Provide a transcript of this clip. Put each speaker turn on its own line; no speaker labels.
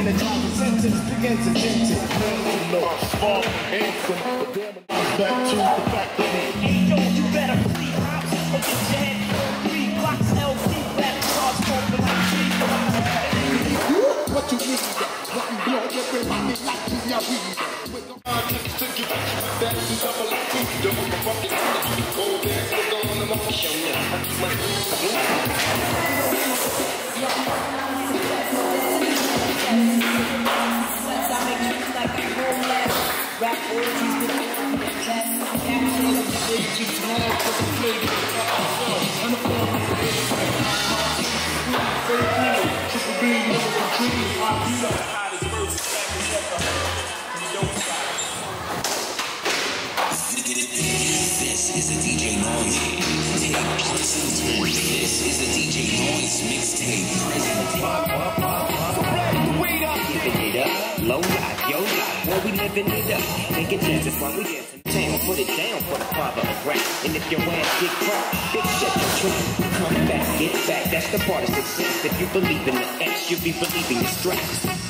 energize the sentence, begins to dent it. No, I'm far from handsome, but damn it, I'm back to the fact that
hey yo, you better flee hops or get your head 3 blocks LC, black cars, smoking like trees.
What you need? Let me blow everybody like you, yeah, we with the artists to get that is double like you. Don't give a fucking oh, there's the gun on the monkey show now.
Sweats, I make trees like a whole lab. Rap orgies with the chest. Capture the baby, small for the flavor. And the form of the baby. Triple B, triple G, I beat up the hottest verses back in ever. You don't stop.
This is the DJ Noise. This is the DJ Noise mixtape. Giving it up, low life, yo life, boy, we living it up. Taking chances while we dancing town. Put it down for the father of rap. And if your ass get cracked, big shut your trap. Come back, get back, that's the part of success. If you believe in the X, you'll be believing the straps.